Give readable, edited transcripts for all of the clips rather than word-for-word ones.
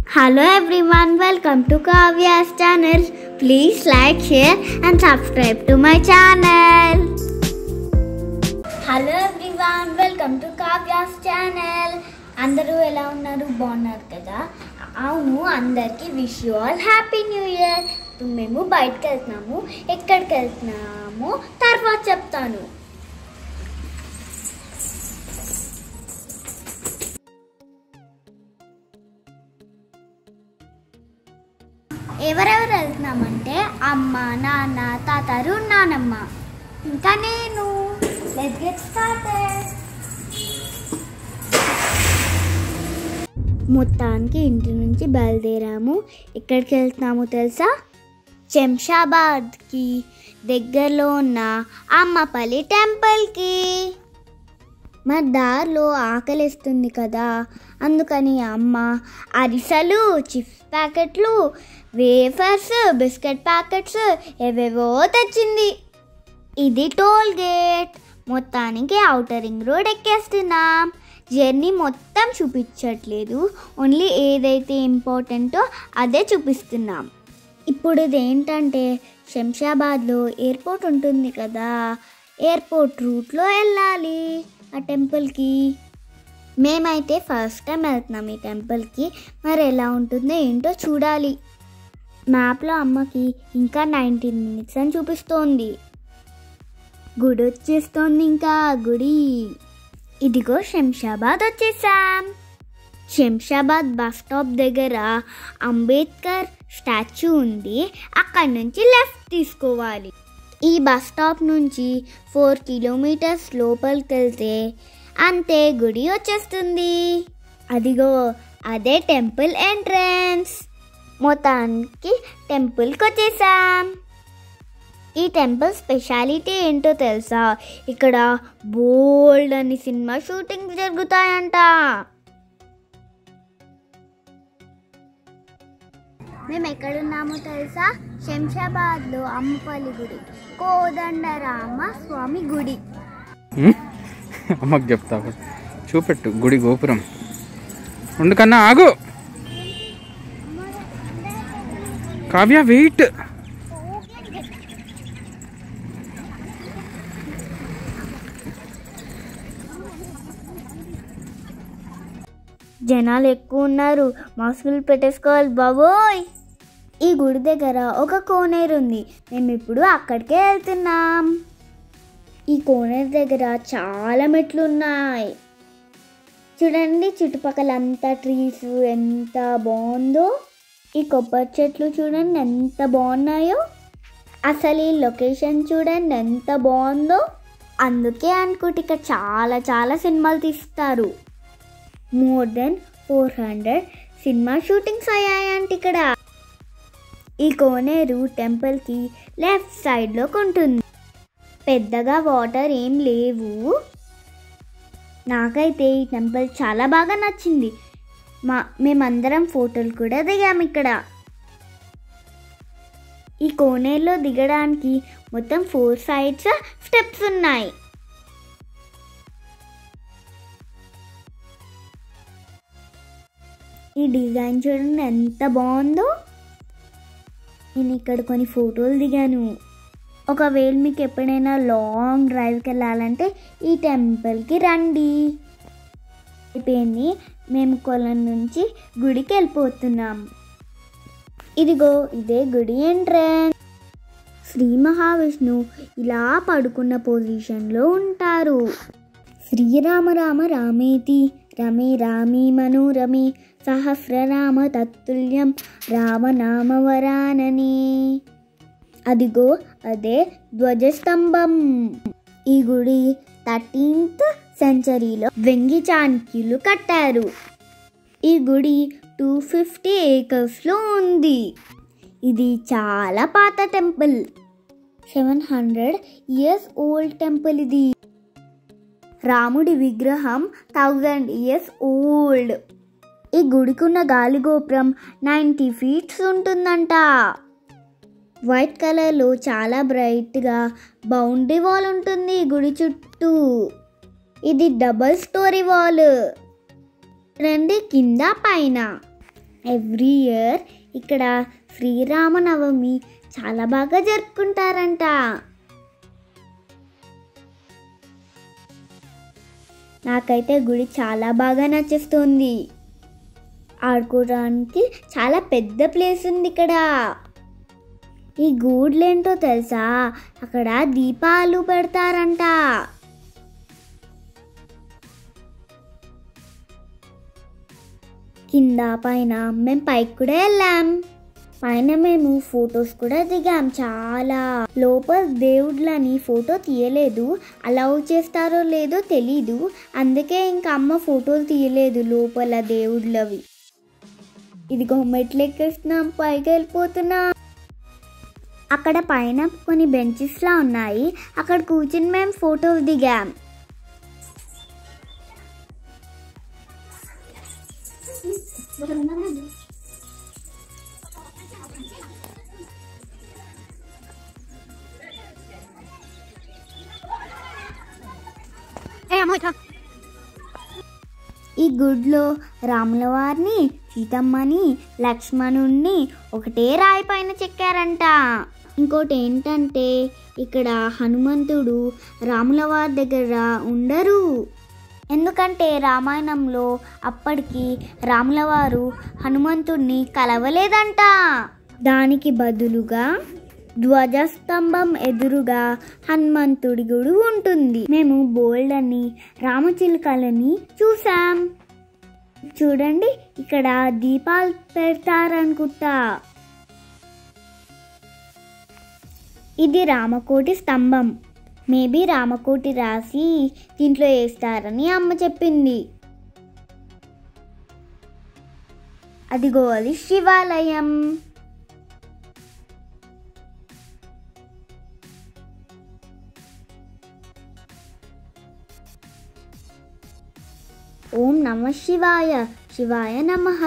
Hello everyone, welcome to Kavya's channel. Please like, share and subscribe to my channel. Hello everyone, welcome to Kavya's channel. అందరూ ఎలా ఉన్నారు? బాగున్నారు కదా? అవును, అందరికీ wish you all happy new year. మేము బయటకు వెళ్తున్నాము. ఎక్కడికి వెళ్తున్నాము తర్వాత చెప్తాను. ఎవరెవరు వెళ్తున్నామంటే అమ్మ, నాన్న, తాతారు, నానమ్మ, ఇంకా నేను. Let's get started. మొత్తానికి ఇంటి నుంచి బయలుదేరాము. ఎక్కడికి వెళ్తున్నామో తెలుసా? శంషాబాద్కి దగ్గరలో ఉన్న అమ్మపల్లి టెంపుల్కి. మా దారిలో ఆకలిస్తుంది కదా, అందుకని అమ్మ అరిసెలు, చిప్స్ ప్యాకెట్లు, వేఫర్స్, బిస్కెట్ ప్యాకెట్స్ ఏవేవో తెచ్చింది. ఇది టోల్ గేట్. మొత్తానికి ఔటర్ రింగ్ రోడ్ ఎక్కేస్తున్నాం. జర్నీ మొత్తం చూపించట్లేదు, ఓన్లీ ఏదైతే ఇంపార్టెంటో అదే చూపిస్తున్నాం. ఇప్పుడు ఇదేంటంటే శంషాబాద్లో ఎయిర్పోర్ట్ ఉంటుంది కదా, ఎయిర్పోర్ట్ రూట్లో వెళ్ళాలి ఆ టెంపుల్కి. మేమైతే ఫస్ట్ టైం వెళ్తున్నాం ఈ టెంపుల్కి. మరి ఎలా ఉంటుందో ఏంటో చూడాలి. మ్యాప్లో అమ్మకి ఇంకా 19 minutes అని చూపిస్తోంది. గుడి వచ్చేస్తోంది. ఇంకా గుడి ఇదిగో శంషాబాద్ వచ్చేసాం. శంషాబాద్ బస్ స్టాప్ దగ్గర అంబేద్కర్ స్టాచ్యూ ఉంది. అక్కడి నుంచి లెఫ్ట్ తీసుకోవాలి. ఈ బస్ స్టాప్ నుంచి 4 kilometers లోపలికి వెళ్తే అంతే గుడి వచ్చేస్తుంది. అదిగో అదే టెంపుల్ ఎంట్రన్స్. మొత్తానికి టెంపుల్కి వచ్చేసాం. ఈ టెంపుల్ స్పెషాలిటీ ఏంటో తెలుసా? ఇక్కడ బోల్డ్ అని సినిమా షూటింగ్ జరుగుతాయంట. మేము ఎక్కడున్నామో తెలుసా? శంషాబాద్లో అమ్మపల్లి గుడి, కోదండరామ స్వామి గుడి. అమ్మకు చెప్తావు, చూపెట్టు గుడి గోపురం. ఉండు కన్నా, ఆగు. కావ్య వెయిట్. జనాలు ఎక్కువ ఉన్నారు, మాస్కులు పెట్టేసుకోవాలి బాబోయ్. ఈ గుడి దగ్గర ఒక కోనేరు ఉంది. మేము ఇప్పుడు అక్కడికే వెళ్తున్నాం. ఈ కోనేరు దగ్గర చాలా మెట్లు ఉన్నాయి. చూడండి, చుట్టుపక్కల అంతా ట్రీస్ ఎంత బాగుందో. ఈ కొబ్బరి చెట్లు చూడండి ఎంత బాగున్నాయో. అసలు ఈ లొకేషన్ చూడండి ఎంత బాగుందో. అందుకే అనుకుంటే ఇక్కడ చాలా చాలా సినిమాలు తీస్తారు. more than 400 సినిమా షూటింగ్స్ అయ్యాయంట ఇక్కడ. ఈ కోనేరు టెంపుల్కి లెఫ్ట్ సైడ్లోకి ఉంటుంది. పెద్దగా వాటర్ ఏం లేవు. నాకైతే ఈ టెంపుల్ చాలా బాగా నచ్చింది. మేమందరం ఫోటోలు కూడా దిగాము ఇక్కడ. ఈ కోనేరులో దిగడానికి మొత్తం 4 sides స్టెప్స్ ఉన్నాయి. ఈ డిజైన్ చూడండి ఎంత బాగుందో. నేను ఇక్కడ కొన్ని ఫోటోలు దిగాను. ఒకవేళ మీకు ఎప్పుడైనా లాంగ్ డ్రైవ్కి వెళ్ళాలంటే ఈ టెంపుల్కి రండి. అయిపోయింది, మేము కొలం నుంచి గుడికి వెళ్ళిపోతున్నాం. ఇదిగో ఇదే గుడి ఎంట్రన్స్. శ్రీ మహావిష్ణు ఇలా పడుకున్న పొజిషన్లో ఉంటారు. శ్రీరామ రామ రామేతి రమే రామీ మనోరమే సహస్రనామ తత్తుల్యం రామనామవరాననే. అదిగో అదే ధ్వజస్తంభం. ఈ గుడి 13th centuryలో వెంగి చాణక్యులు కట్టారు. ఈ గుడి 250 acresలో ఉంది. ఇది చాలా పాత టెంపుల్. 700 years old టెంపుల్ ఇది. రాముడి విగ్రహం 1000 years old. ఈ గుడికున్న గాలి గోపురం 90 feet ఉంటుందంట. వైట్ కలర్లో చాలా బ్రైట్గా బౌండరీ వాల్ ఉంటుంది ఈ గుడి చుట్టూ. ఇది డబుల్ స్టోరీ వాల్. రండి కింద పైన. ఎవ్రీ ఇయర్ ఇక్కడ శ్రీరామనవమి చాలా బాగా జరుపుకుంటారంట. నాకైతే గుడి చాలా బాగా నచ్చేస్తుంది. ఆడుకోవడానికి చాలా పెద్ద ప్లేస్ ఉంది ఇక్కడ. ఈ గూడ్లేంటో తెలుసా, అక్కడ దీపాలు పెడతారంట. కింద పైన మేము పైకి కూడా వెళ్ళాం. పైన మేము ఫొటోస్ కూడా దిగాం. చాలా లోపల దేవుళ్ళని ఫోటో తీయలేదు, అలౌ చేస్తారో లేదో తెలీదు, అందుకే ఇంకా అమ్మ ఫోటోలు తీయలేదు లోపల దేవుళ్ళవి. ఇదిగో మెట్లు ఎక్కేస్తున్నాం, పైకి వెళ్ళిపోతున్నాం. అక్కడ పైన కొన్ని బెంచెస్లా ఉన్నాయి, అక్కడ కూర్చుని మేము ఫోటోలు దిగాం. ఈ గుడిలో రాముల వారిని, సీతమ్మని, లక్ష్మణుణ్ణి ఒకటే రాయి పైన చెక్కారంట. ఇంకోటి ఏంటంటే ఇక్కడ హనుమంతుడు రాముల వారి దగ్గర ఉండరు. ఎందుకంటే రామాయణంలో అప్పటికి రాముల వారు హనుమంతుడిని కలవలేదంట. దానికి బదులుగా ధ్వజస్తంభం ఎదురుగా హనుమంతుడి గుడి ఉంటుంది. మేము బోల్డ్ అని రామచిలుకలని చూసాం. చూడండి, ఇక్కడ దీపాలు పెడతారనుకుంటా. ఇది రామకోటి స్తంభం. మేబీ రామకోటి రాసి దీంట్లో వేస్తారని అమ్మ చెప్పింది. అదిగో అది శివాలయం. ఓం నమః శివాయ, శివాయ నమః.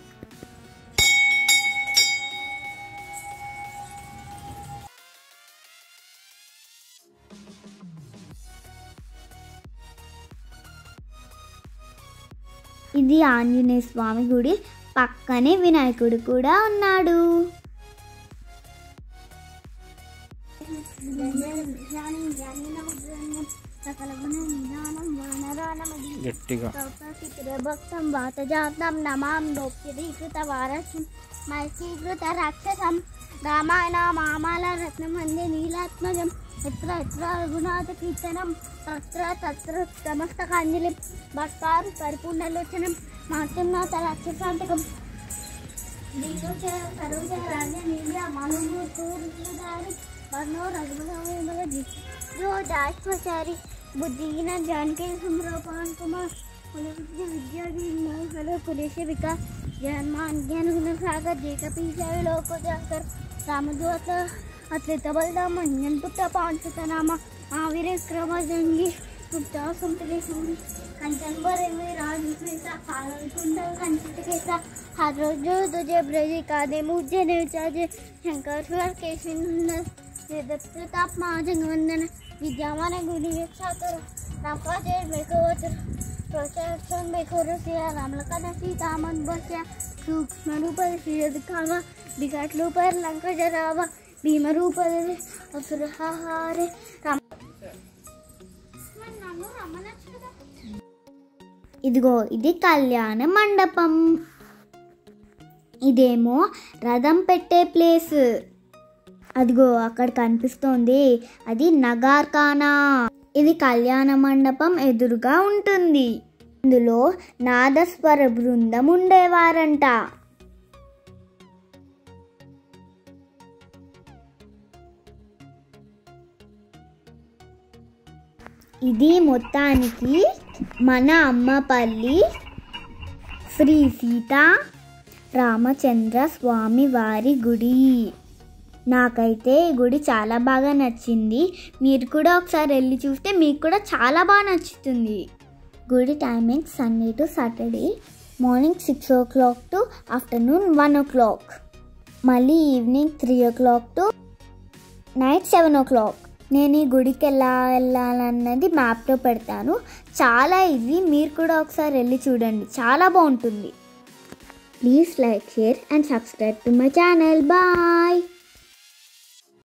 ఇది ఆంజనేయ స్వామి గుడి, పక్కనే వినాయకుడు కూడా ఉన్నాడు. గట్టిగా భక్తం వాతజాతం నమాం లోక్యదీకృత వారసం మైసీకృత రాక్షసం రామాయణ మామాల రత్నమందే నీలాత్మజం ఎత్ర ఎత్ర రఘునాథ కీర్తనం తత్ర తత్ర సమస్తకాంజలిం భక్తారు పరిపూర్ణలోచనం మాతృనాథ రాక్షసాంతకం సరోజ రాజ్య నీల మనోహూర్దారి వర్ణో రఘుమతి దాశ్వచారి బుద్ధిహీన జానకి సుమ్రోపాన్ కుమార్ విద్యాధీన కులేశ వికాస్ జన్మాన్ జ్ఞాన हुनर सागर जेका पीछे लोक जाकर रामदूत अत्रित बलदाम अंजन पुत्र पांचुत नामा महावीर क्रमजंगी गुप्ता सुमतले सूरी कंचन बरे में राजसा काल कुंडल कंचित केसा हारोजो तुझे ब्रजी कादे मुझे ने चाजे शंकर स्वर केशिन प्रताप महाजंग वंदन विद्यावान गुणी छात्र रामकाजे बेकोचर प्रोचन बेकोरसिया रामलखन सीता मन बस्या सूक्ष्म रूप श्रीरदकावा विकट रूप लंका जरावा भीम रूप असुरहारे राम. ఇదిగో ఇది కళ్యాణ మండపం. ఇదేమో రథం పెట్టే ప్లేస్. అదిగో అక్కడ కనిపిస్తోంది, అది నగార్ఖానా. ఇది కళ్యాణ మండపం ఎదురుగా ఉంటుంది. ఇందులో నాదస్వర బృందం ఉండేవారంట. ఇది మొత్తానికి మన అమ్మపల్లి శ్రీ సీతా రామచంద్ర స్వామి వారి గుడి. నాకైతే ఈ గుడి చాలా బాగా నచ్చింది. మీరు కూడా ఒకసారి వెళ్ళి చూస్తే మీకు కూడా చాలా బాగా నచ్చుతుంది. గుడి timing Sunday to Saturday morning 6 o'clock to afternoon 1 o'clock, మళ్ళీ evening 3 o'clock to night 7 o'clock. నేను ఈ గుడికి ఎలా వెళ్ళాలన్నది మ్యాప్లో పెడతాను. చాలా ఈజీ, మీరు కూడా ఒకసారి వెళ్ళి చూడండి, చాలా బాగుంటుంది. Please like, share and subscribe to my channel. Bye.